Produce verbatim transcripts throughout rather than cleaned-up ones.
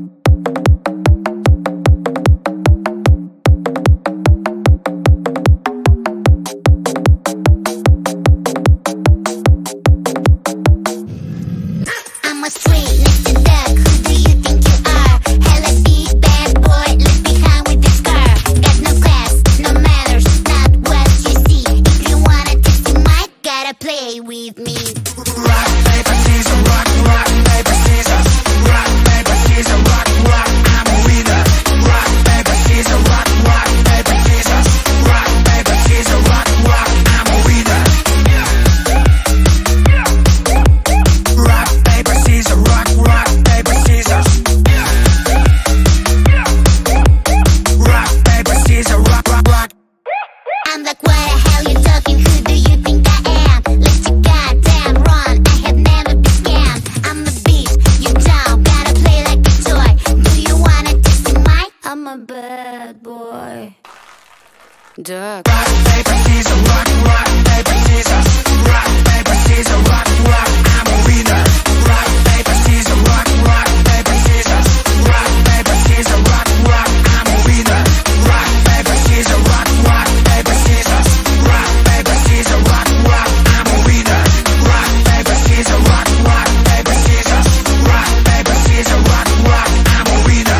Duck. Rock, paper, scissors, rock, rock, paper, scissors. Rock, paper, scissors, rock, rock, I'm a winner. Rock, paper, scissors, rock, rock, paper, scissors. Rock, paper, scissors, rock, rock, I'm a winner. Rock, paper, scissors, rock, rock, paper, scissors. Rock, paper, scissors, rock, rock, I'm a winner. Rock, paper, scissors, rock, rock, paper, scissors. Rock, paper, scissors, rock, rock, I'm a winner.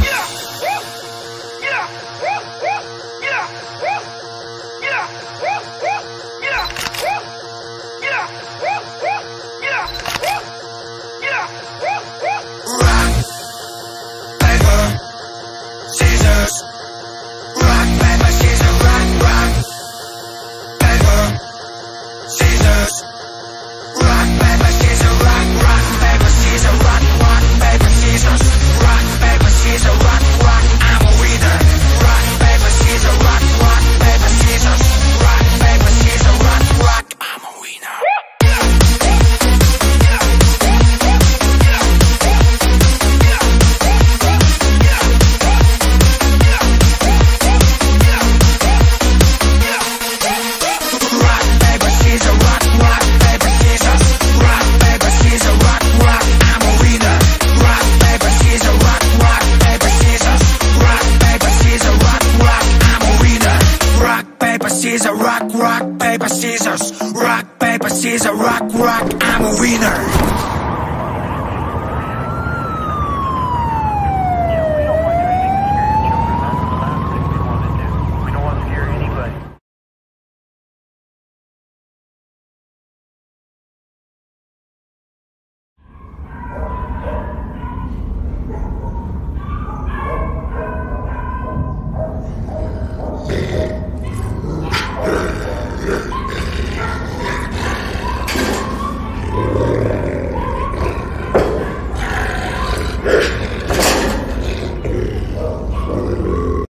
Scissors, rock, rock, paper, scissors. Rock, paper, scissors, rock, rock, I'm a winner. Yeah.